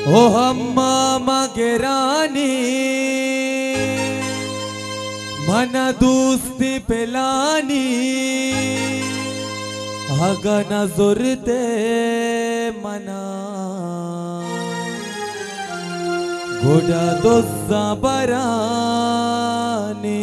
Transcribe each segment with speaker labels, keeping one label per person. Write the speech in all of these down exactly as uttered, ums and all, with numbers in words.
Speaker 1: ओ हम्मा मगरानी मन दोस्ती पेलानी हगन जुरते मना गोडा दोस्सा बरानी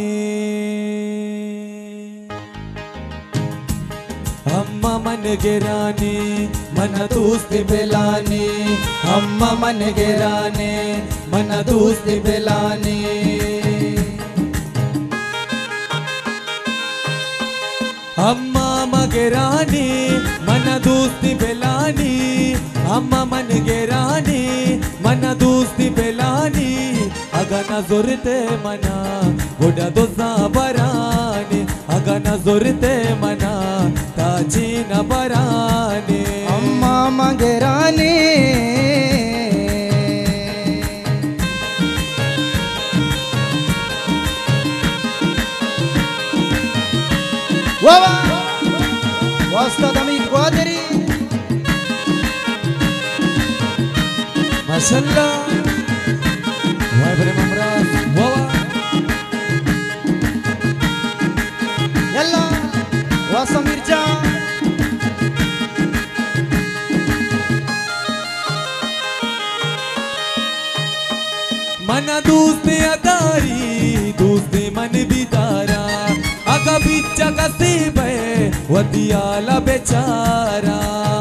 Speaker 1: अम्मा मन गिरानी मन दोस्ती पेलानी अम्मा मन गिरानी मन दोस्ती पेलानी अम्मा मगरानी मन दोस्ती पेलानी अम्मा मन गिरानी मन दोस्ती पेलानी अगन जुरते मना गोडा दोस्सा बरानी अगन जुरते मना ताजी न बरानी
Speaker 2: अम्मा मगरानी वावा वास्ता दमी क्वादरी
Speaker 1: माशाल्लाह वाह बरे ममराज वावा
Speaker 2: यल्ला वासा मिर्जा
Speaker 1: मन दोस्ती अदारी दोस्ती मन बिदारा अगा बिच्चा कसीब है वदियाला बेचारा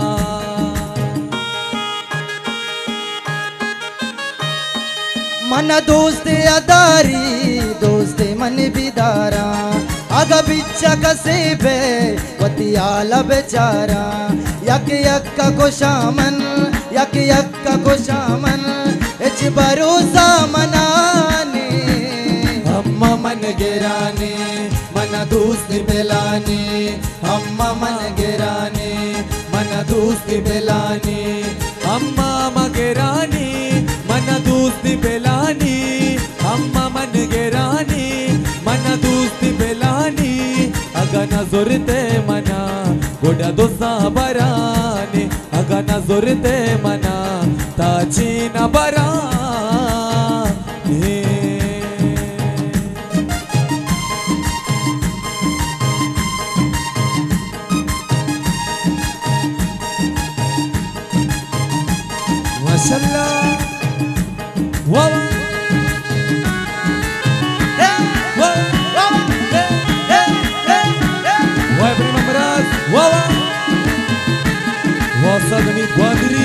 Speaker 2: मन दोस्ती अदारी दोस्ती मन बिदारा अगा बिच्चा कसीबे वतियाला बेचारा यक यक्का को शामन यक यक्का को शामन इच भरोसा मनाने
Speaker 1: अम्मा मन गिरानी मन दोस्ती पेलानी अम्मा मन गिरानी मन दोस्ती पेलानी अम्मा मगरानी मन दोस्ती पेलानी अम्मा मन गिरानी मन दोस्ती पेलानी अगन जुरते मना गोडा दोस्सा बरानी अगन जुरते मना ताजी न बरानी माशाल्लाह वाह वाह बरे ममराज वाह वासा दमी क्वादरी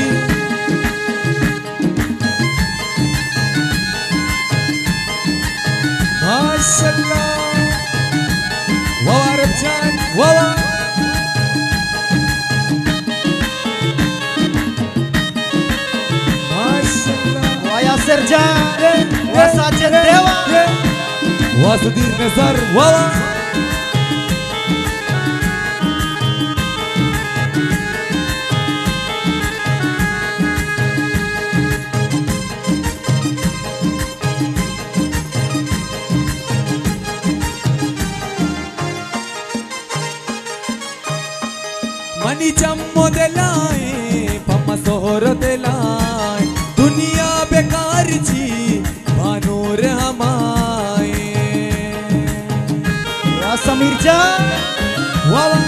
Speaker 1: माशाल्लाह वाह अरब जान वाह
Speaker 2: सरजा वसाजन देवा
Speaker 1: वासुदीर नजर वाला मनी चम्मो दिलाए पम्मा सोहरो दिलाए दुनिया बेकार जी भानूर हमाए
Speaker 2: वासा मिर्जा
Speaker 1: वावा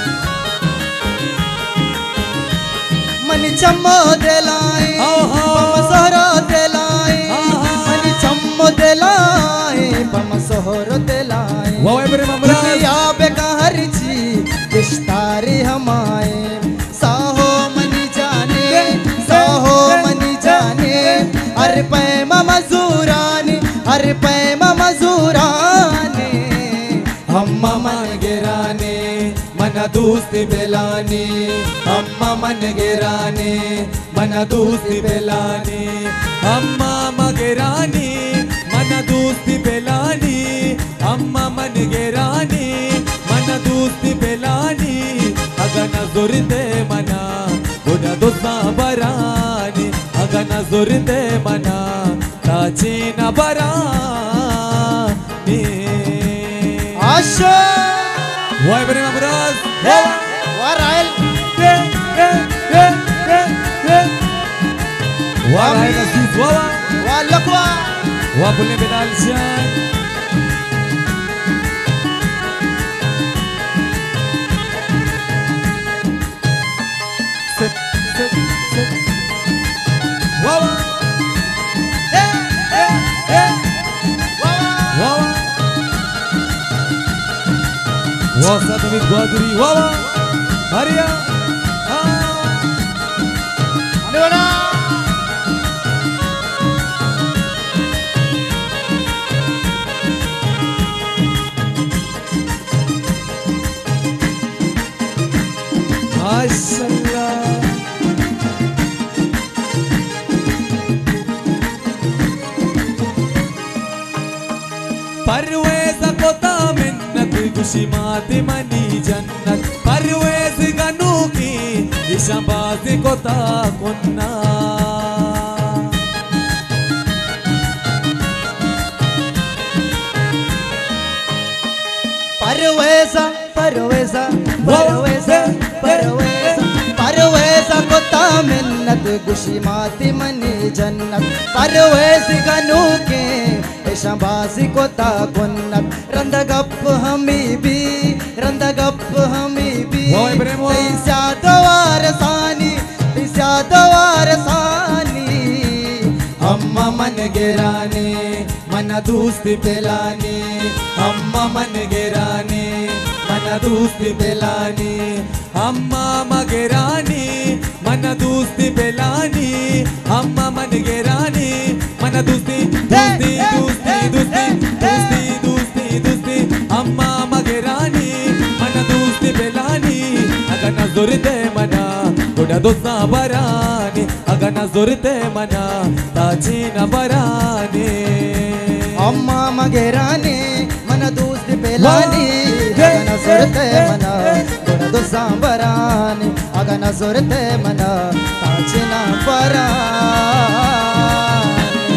Speaker 2: मन चम्मो दिलाए पम सोहरो दिलाए मन चम्मो दिलाए पम सोहरो दिलाए
Speaker 1: वावा बरे ममराज
Speaker 2: दुनिया बेकार जी रिश्तारे हमाए साहो मनी जाने साहो मनी जाने हर पैमा मजूरानी हर पैमा मजूरानी
Speaker 1: अम्मा मन गिराने मन दोस्ती पेलानी अम्मा मन गिराने मन दोस्ती पेलानी अम्मा मगरानी मन दोस्ती पेलानी अम्मा मन गिरानी मन दोस्ती पेलानी अगन जुरते मना गोडा दोस्सा बरानी अगन जुरते मना ताजी न बरानी
Speaker 2: आशा
Speaker 1: वाह बरे ममराज
Speaker 2: वाह रायल
Speaker 1: Wala ay nasis wala.
Speaker 2: Wala kwa.
Speaker 1: Wapulnya pedal siyan. Set set set. Wala.
Speaker 2: Eh, eh, eh. Wala.
Speaker 1: Wala. Wasa David Guadri wala. Maria. Ah.
Speaker 2: Ano na?
Speaker 1: Masyaallah. Parvez कोता मिन्नत खुशी माते मनी जन्नत परवेज़ गनू की इशाबाज कोता कुन्ना
Speaker 2: परवेज़ा परवेज़ा परवेज़ा परवेज़ा परवेज़ा कोता मिन्नत खुशी माती मनी जन्नत परवेज़ गनू के शबाजी कोता कुन्नत रंद गप हमी भी रंद गप हमी भी
Speaker 1: Wow, Ibrahim, wow.
Speaker 2: तैसा दवार सानी तैसा दवार सानी
Speaker 1: अम्मा मन गिराने मन दोस्ती पिलाने अम्मा मन गिराने मन दोस्ती पिलाने अम्मा मगरानी मन दोस्ती पिलानी अम्मा मन गिरानी मन दोस्ती दोस्ती दोस्ती दोस्ती दोस्ती दोस्ती दोस्ती अम्मा मगरानी मन दोस्ती पिलानी अगर नजर दे मना उड़ा दोस्ता बरानी अगर नजर दे मना ताजी न बरानी
Speaker 2: अम्मा मगेरानी मन दोस्त पेलानी अगन सुरते मना गुण दो सांबरानी अगन सुरते मना ताजना परानी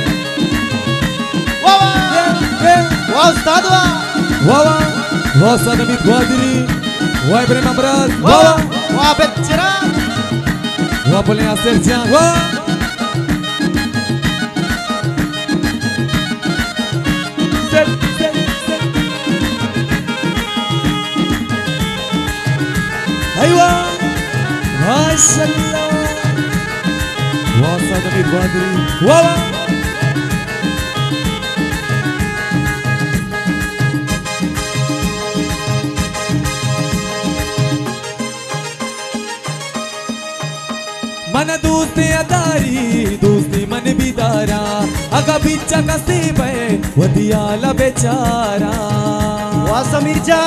Speaker 2: वाह वाह उस्ताद वाह
Speaker 1: वाह वाह उस्ताद अमित गुआदरी वाह इब्राहिम अमराज वाह
Speaker 2: वाह बेचरा
Speaker 1: वाह बोले आसिर जान वाह أيوة ما شاء الله وصل أمير بدري والله मन दोस्ती अदारी दोस्ती मन बिदारा अगा बिच्चा कसीब है वदियाला बेचारा
Speaker 2: वाह समीर जा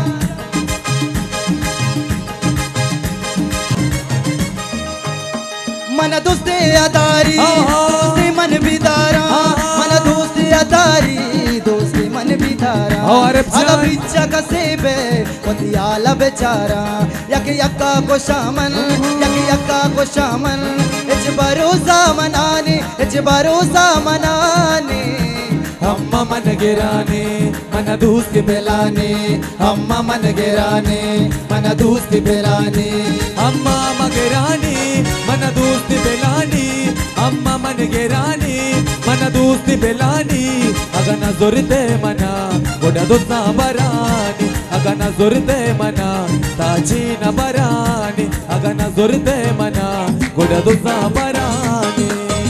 Speaker 2: मन दोस्ती अदारी दोस्ती मन बिदारा मन दोस्ती अदारी दोस्ती मन बिदारा अगा बिच्चा कसीबे वदियाला बेचारा यक यक्का को शामन यक यक्का को शामन इच भरोसा मनाने इच भरोसा मनाने
Speaker 1: अम्मा मन गिराने मन दोस्ती पिलाने अम्मा मन गिराने मन दोस्ती पिलाने अम्मा मगरानी मन दोस्ती पिलानी अम्मा मन गिरानी मन दोस्ती पिलानी अगर नजर दे मना गोड़ा दोस्ता बरानी अगर नजर दे मना ताजी न बरानी अगर नजर दे मना गोड़ा दोस्ता बरानी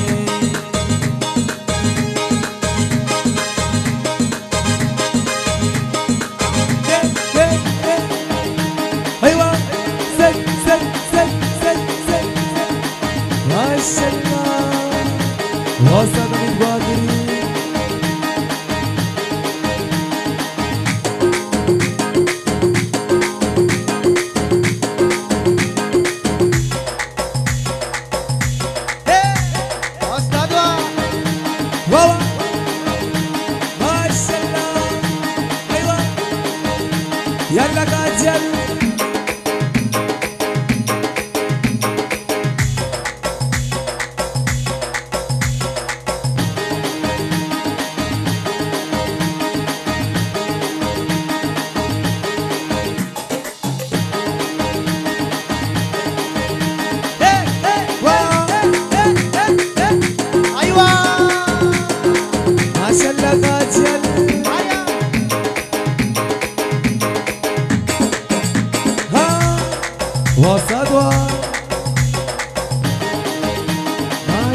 Speaker 1: وصل من بدري
Speaker 2: استاذ
Speaker 1: واو ما شاء الله ايوه يلا كاجل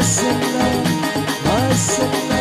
Speaker 1: माशाल्लाह माशाल्लाह